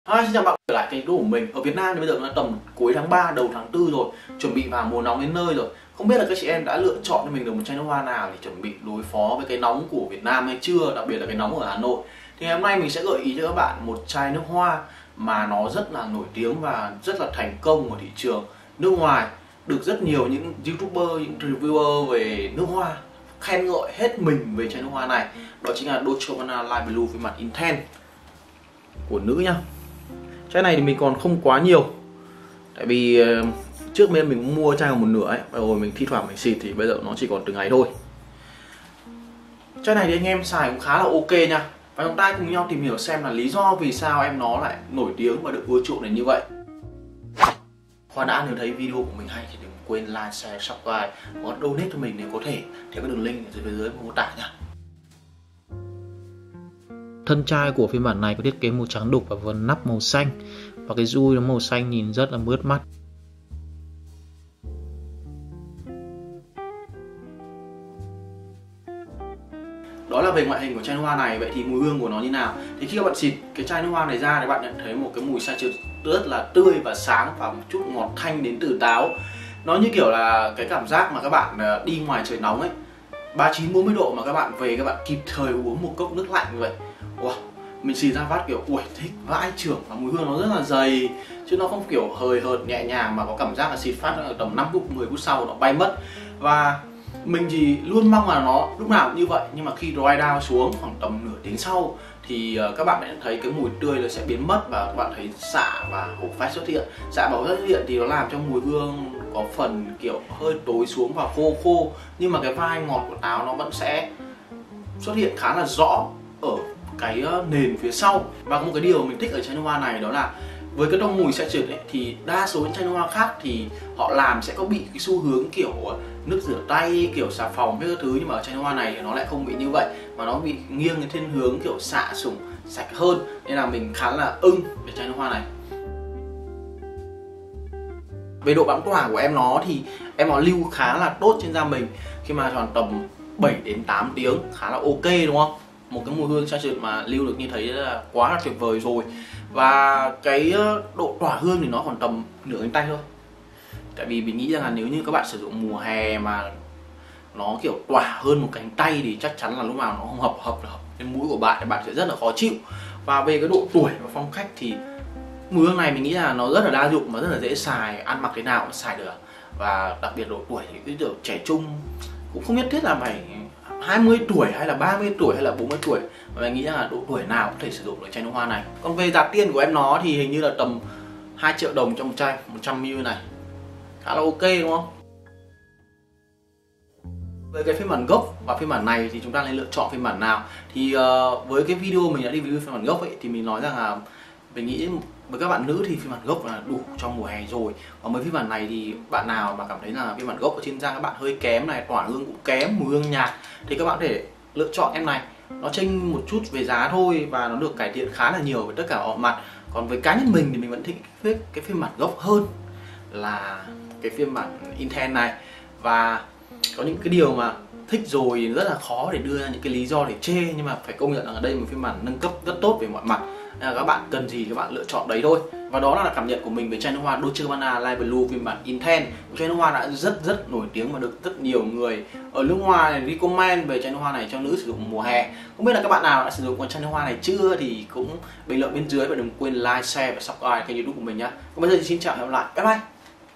Xin chào bạn trở lại kênh của mình. Ở Việt Nam thì bây giờ nó tầm cuối tháng 3 đầu tháng 4 rồi, chuẩn bị vào mùa nóng đến nơi rồi. Không biết là các chị em đã lựa chọn cho mình được một chai nước hoa nào để chuẩn bị đối phó với cái nóng của Việt Nam hay chưa, đặc biệt là cái nóng ở Hà Nội. Thì ngày hôm nay mình sẽ gợi ý cho các bạn một chai nước hoa mà nó rất là nổi tiếng và rất là thành công ở thị trường nước ngoài, được rất nhiều những YouTuber, những reviewer về nước hoa khen ngợi hết mình về chai nước hoa này. Đó chính là Dolce & Gabbana Light Blue phiên bản Intense của nữ nhá. Chai này thì mình còn không quá nhiều, tại vì trước bên mình cũng mua chai còn một nửa ấy, rồi mình thi thoảng mình xịt thì bây giờ nó chỉ còn từng ấy thôi. Chai này thì anh em xài cũng khá là ok nha. Và chúng ta cùng nhau tìm hiểu xem là lý do vì sao em nó lại nổi tiếng và được ưa chuộng đến như vậy. Khoan đã, nếu thấy video của mình hay thì đừng quên like, share, subscribe và donate cho mình nếu có thể theo các đường link ở dưới mô tả nha. Thân chai của phiên bản này có thiết kế màu trắng đục và vân nắp màu xanh, và cái dui nó màu xanh nhìn rất là mướt mắt. Đó là về ngoại hình của chai nước hoa này. Vậy thì mùi hương của nó như nào? Thì khi các bạn xịt cái chai nước hoa này ra thì bạn nhận thấy một cái mùi sachet rất là tươi và sáng và một chút ngọt thanh đến từ táo. Nó như kiểu là cái cảm giác mà các bạn đi ngoài trời nóng ấy, 39-40 độ mà các bạn về các bạn kịp thời uống một cốc nước lạnh như vậy. Wow, mình xịt ra phát kiểu ui thích vãi chưởng, và mùi hương nó rất là dày chứ nó không kiểu hời hợt nhẹ nhàng mà có cảm giác là xịt phát ở tầm 5 phút 10 phút sau nó bay mất. Và mình thì luôn mong là nó lúc nào cũng như vậy, nhưng mà khi dry down xuống khoảng tầm nửa tiếng sau thì các bạn sẽ thấy cái mùi tươi nó sẽ biến mất và các bạn thấy xạ và hổ phách xuất hiện. Xạ và hổ phách xuất hiện thì nó làm cho mùi hương có phần kiểu hơi tối xuống và khô khô, nhưng mà cái vai ngọt của táo nó vẫn sẽ xuất hiện khá là rõ ở cái nền phía sau. Và một cái điều mình thích ở chai nước hoa này đó là với cái tông mùi sachet ấy, thì đa số những chai nước hoa khác thì họ làm sẽ có bị cái xu hướng kiểu nước rửa tay, kiểu xà phòng với các thứ, nhưng mà ở chai nước hoa này thì nó lại không bị như vậy, mà nó bị nghiêng cái thiên hướng kiểu xạ sủng sạch hơn, nên là mình khá là ưng về chai nước hoa này. Về độ bám tỏa của em nó thì em nó lưu khá là tốt trên da mình, khi mà khoảng tầm 7 đến 8 tiếng khá là ok, đúng không? Một cái mùi hương sachet mà lưu được như thế là quá là tuyệt vời rồi. Và cái độ tỏa hương thì nó khoảng tầm nửa cánh tay thôi. Tại vì mình nghĩ rằng là nếu như các bạn sử dụng mùa hè mà nó kiểu tỏa hơn một cánh tay thì chắc chắn là lúc nào nó không hợp lên mũi của bạn thì bạn sẽ rất là khó chịu. Và về cái độ tuổi và phong cách thì mùi hương này mình nghĩ là nó rất là đa dụng và rất là dễ xài, ăn mặc thế nào cũng xài được. Và đặc biệt độ tuổi thì cái kiểu trẻ trung cũng không nhất thiết là phải 20 tuổi hay là 30 tuổi hay là 40 tuổi, và mình nghĩ là độ tuổi nào cũng có thể sử dụng được chai nước hoa này. Còn về giá tiền của em nó thì hình như là tầm 2 triệu đồng cho một chai 100ml này, khá là ok đúng không? Về cái phiên bản gốc và phiên bản này thì chúng ta nên lựa chọn phiên bản nào? Thì với cái video mình đã review phiên bản gốc ấy thì mình nói rằng là mình nghĩ với các bạn nữ thì phiên bản gốc là đủ cho mùa hè rồi. Còn với phiên bản này thì bạn nào mà cảm thấy là phiên bản gốc ở trên da các bạn hơi kém này, tỏa hương cũng kém, mùi hương nhạt thì các bạn có thể lựa chọn em này. Nó chênh một chút về giá thôi và nó được cải thiện khá là nhiều về tất cả mọi mặt. Còn với cá nhân mình thì mình vẫn thích cái phiên bản gốc hơn là cái phiên bản Intense này. Và có những cái điều mà thích rồi rất là khó để đưa ra những cái lý do để chê, nhưng mà phải công nhận rằng ở đây một phiên bản nâng cấp rất tốt về mọi mặt. Nên là các bạn cần gì các bạn lựa chọn đấy thôi. Và đó là cảm nhận của mình về chai nước hoa Dolce & Gabbana Light Blue phiên bản Intense. Một chai nước hoa đã rất nổi tiếng và được rất nhiều người ở nước ngoài recommend về chai nước hoa này cho nữ sử dụng mùa hè. Không biết là các bạn nào đã sử dụng con chai nước hoa này chưa thì cũng bình luận bên dưới, và đừng quên like, share và subscribe kênh YouTube của mình nhá. Còn bây giờ thì xin chào và hẹn gặp lại. Bye bye.